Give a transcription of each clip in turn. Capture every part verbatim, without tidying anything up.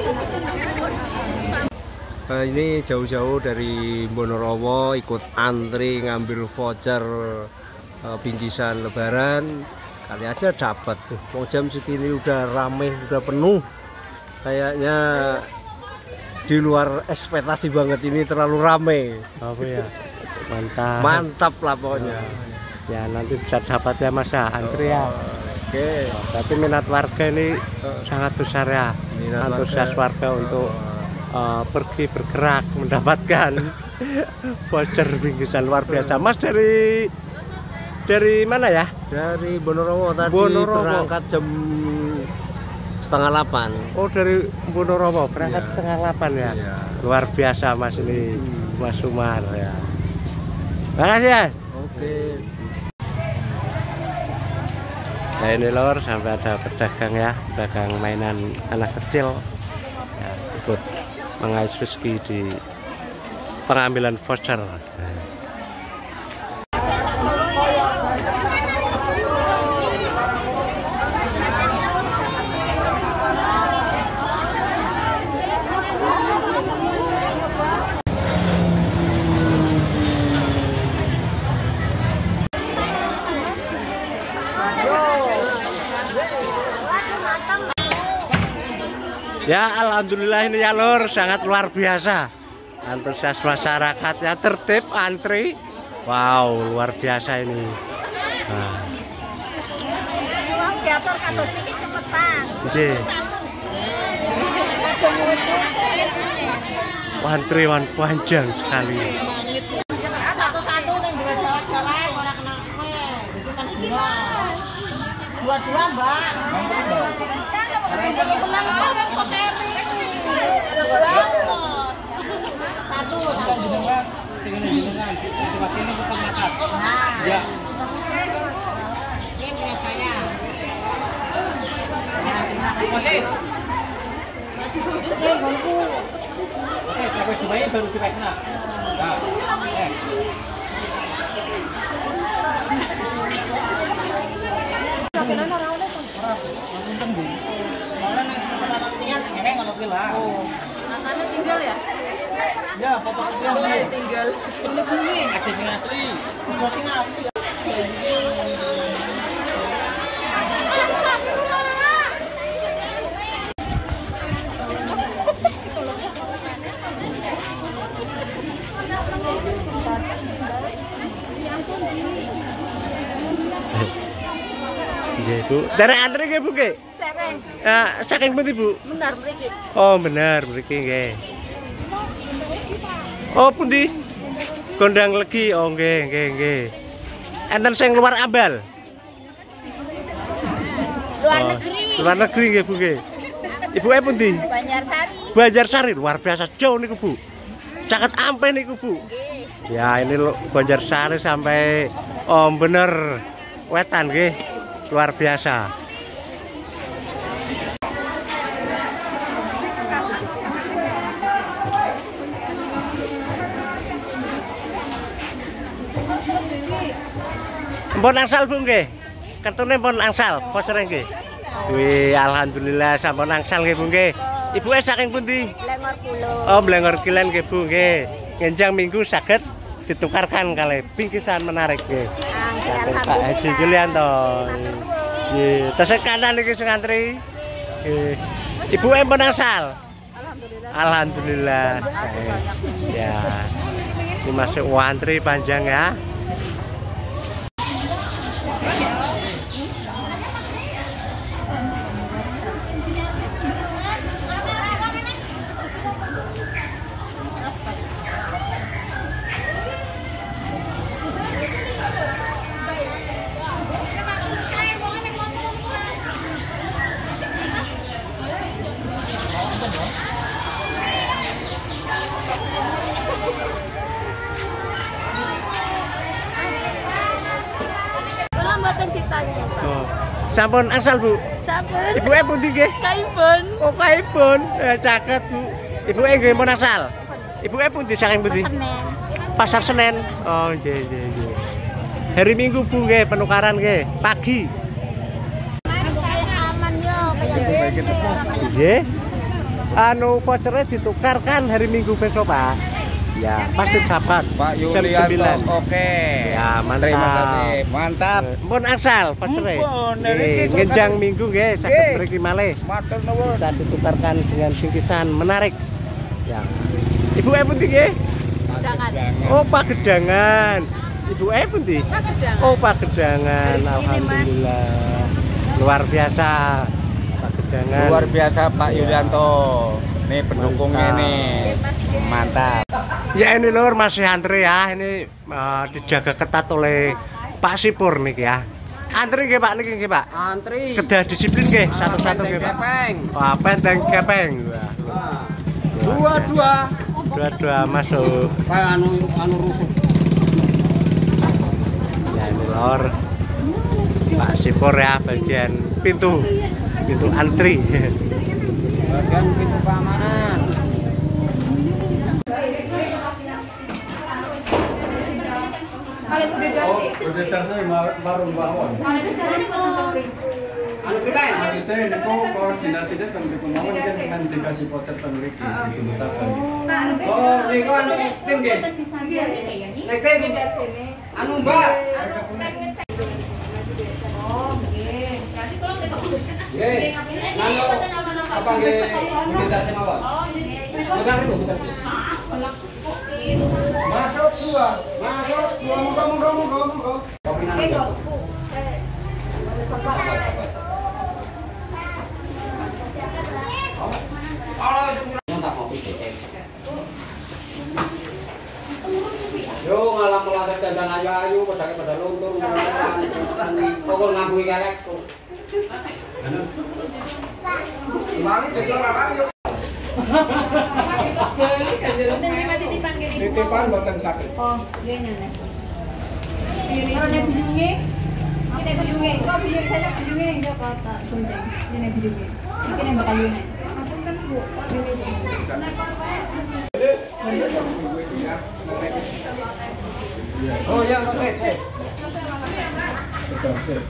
Nah, ini jauh-jauh dari Bonorowo ikut antri ngambil voucher uh, bingkisan lebaran. Kali aja dapat tuh. Mau jam segini udah rame, udah penuh. Kayaknya di luar ekspektasi banget, ini terlalu rame. Apa ya? Mantap. Mantap lah pokoknya. Ya nanti bisa dapat ya Mas ya, antri ya. Oh, oke. Okay. Oh, tapi minat warga ini oh. sangat besar ya. Minat antusias warga, warga untuk oh. uh, pergi bergerak mendapatkan voucher bingkisan luar biasa. Mas dari dari mana ya? Dari Bonorowo tadi. Bonorowo. Berangkat jam setengah delapan. Oh dari Bonorowo berangkat iya. setengah delapan ya. Iya. Luar biasa Mas ini, hmm. Mas Sumar ya. Makasih ya. Oke. Nah ini lor, sampai ada pedagang ya, pedagang mainan anak kecil ya, ikut mengais Rizky di pengambilan voucher. Nah. Ya alhamdulillah ini ya lur, sangat luar biasa. Antusias masyarakatnya, tertib antri. Wow, luar biasa ini. Nah. Antrian panjang sekali. Satu-satu yang dua-dua orang kena kue. Dua-dua mbak. Satu, satu. Ya. Ini saya. Masih. Masih bangku. Masih terus dimain baru kita kena. Nah. Eh. Oh, anaknya tinggal ya? Ya, foto tinggal. Tinggal. Ini bumi. Ada sing asli. Ada sing asli. Iya Bu, dari antri ke Bu ke? Dereng. Ah, saking pundi Bu? Benar mriki. Oh benar mriki nggih. Oh pundi? Gondang Legi. Oh nggih nggih nggih. Enten sing luar Ambal. Luar oh, negeri. Luar negeri nggih Bu nggih. Ibuke pundi? Banjarsari. Banjarsari, luar biasa jauh niku Bu. Caket ampe niku Bu. Nggih. Ya ini Banjarsari sampai oh bener wetan nggih. Luar biasa. Mpun angsal Bu nggih. Ketune pun angsal, posere nggih. Wih, alhamdulillah sampun angsal nggih Bu nggih. Ibuke saking pundi? Blengor Kulo. Oh, Blengor Kilen nggih Bu nggih. Ngenjang minggu saged ditukarkan kali bingkisan menarik nggih. Saking Pak Haji Julianto. Nggih, tesih kanan iki sing antri. Nggih. Ibuke pun angsal. Alhamdulillah. Alhamdulillah. Ya. Ini masuk antri panjang ya. Oh. Sampun angsal Bu. Sampun. Ibuke pundi nggih? Kaibon. Oh, kaibon. Eh caket Bu. Ibuke nggih mun angsal. Ibuke pundi saking pundi? Pasar Senen. Oh, nggih nggih nggih. Hari Minggu Bu nggih penukaran nggih, pagi. Aman yo, kaya Nggih. anu vouchernya ditukarkan hari Minggu besok Pak. Ya pasti dapat Pak jam Yulianto. sembilan. Oke. Ya mantap. Terima kasih. Mantap. Pun asal vouchernya. Mumpun, dari iki kok Ngenjang kasih. minggu nggih saged Nggih. mriki malih. Matur nuwun. Bisa ditukarkan dengan bingkisan menarik. Ya. Ibu E pundi nggih? Jangan. Oh Pagedangan. Ibu E pundi? Pagedangan. Oh Pagedangan. Ini, Mas. Alhamdulillah. Luar biasa. Pagedangan. Luar biasa Pak Yulianto. Nih pendukungnya Mantap. nih. Mantap. Ya ini lur masih antri ya. Ini uh, dijaga ketat oleh Pak Sipur nih ya. Antri nggih Pak niki nggih Pak. Antri. Kedah disiplin nggih satu-satu nggih Pak. Gepeng. Wah, penteng kepeng. Wah. Dua-dua. Dua-dua masuk. Kayak anu anu rusuk. Ya ini lor Pak Sipur ya bagian pintu pintu antri. Bagian pintu keamanan. Oh, berdasar saya baru bangun. Anu priben. Maksudnya niku koordinasinya kan niku mawon kan dengan dikasih voucher ten mriki ditutakan. Oh, niku anu tim nggih. Nek tim anu Mbak. Oh, nggih. Berarti kalau kita kudus. Nggih. Nanu apa nggih koordinasi mawon? Oh, nggih. Bentar dulu, bentar. Masuk dua. Masuk dua. Monggo monggo monggo monggo. Kopi nanu. Yo ngalah melanggar dandan ayu-ayu padha pada luntur pokok ngambui kelek tuh. Mami jejol apa yo. Mboten terima titipan gini. Titipan mboten sakit. Oh, nggih nyenek. Kalau nek biyunge, iki biyunge, kok biyung saya biyunge enggak kata sunjang. Ini biyunge. Iki nek bakal yune. Maksudnya Bu, Oh ya, sip sip. Betul sih.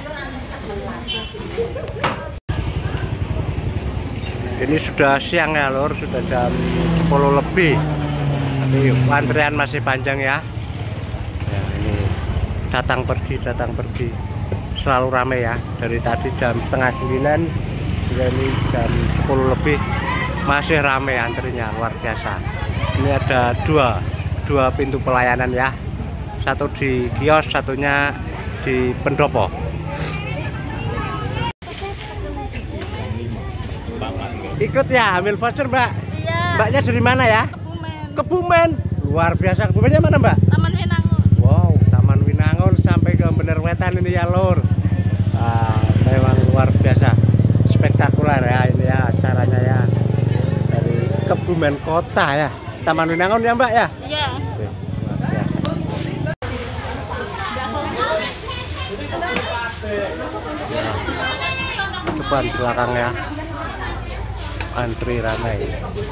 Ini sudah siang ya lor, sudah jam sepuluh lebih. Tapi antrian masih panjang ya. Ya ini datang pergi datang pergi selalu ramai ya. Dari tadi jam setengah sembilan hingga ini jam sepuluh lebih masih ramai antrinya luar biasa. Ini ada dua dua pintu pelayanan ya. Satu di kios, satunya di pendopo. Ikut ya ambil voucher Mbak. Iya. Mbaknya dari mana ya? Kebumen. Kebumen. Luar biasa. Kebumennya mana Mbak? Taman Winangun. Wow, Taman Winangun sampai ke Bener Wetan ini ya lur. Ah, memang luar biasa. Spektakuler ya ini ya acaranya ya. Dari Kebumen Kota ya. Taman Winangun ya Mbak ya? Iya. Oke, luar biasa. Depan belakang ya. Antri ramai.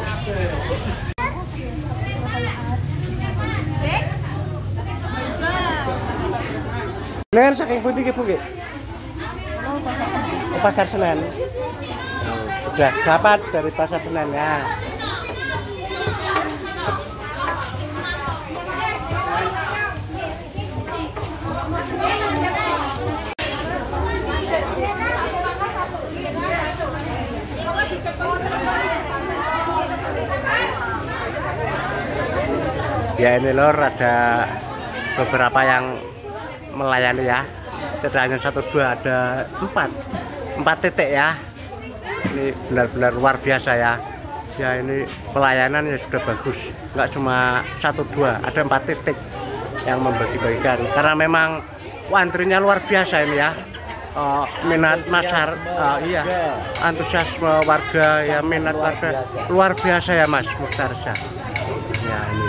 Ini kan saking putih ke Bu nggih? Oh, Pasar Senen. Oh, sudah dapat dari Pasar Senen ya. Ya ini lor ada beberapa yang melayani ya. Tidak hanya satu dua, ada empat empat titik ya. Ini benar-benar luar biasa ya. Ya ini pelayanannya sudah bagus. Nggak cuma satu dua, ada empat titik yang membagi-bagikan. Karena memang wah, antrinya luar biasa ini ya. Uh, minat masyarakat, uh, iya, antusiasme warga ya, minat warga luar biasa ya Mas Mukhtarsyah. Ya ini.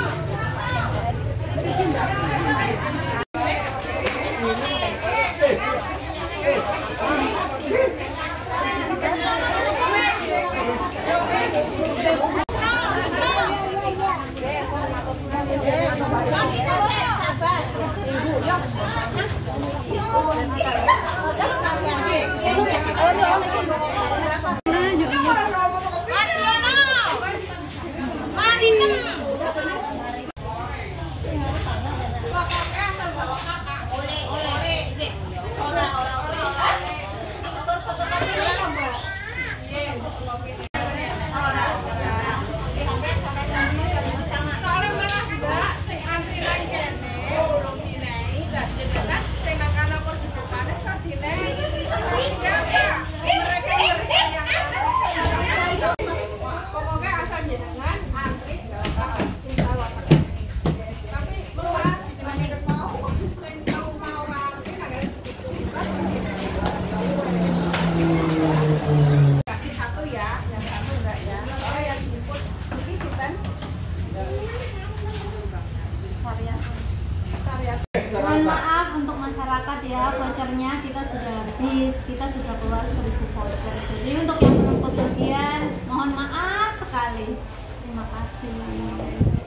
pokoknya asal jenengan antri nggak apa-apa, insya Allah. Tapi luas, semuanya mau, mau mau antri nggak? Kasih satu ya, yang satu enggak ya? Oh yang jemput ini Sultan. Varian, varian. Mohon maaf untuk masyarakat ya, vouchernya kita sudah habis, kita sudah keluar seribu voucher. Jadi untuk yang belum kebagian, mohon maaf sekali. Terima kasih.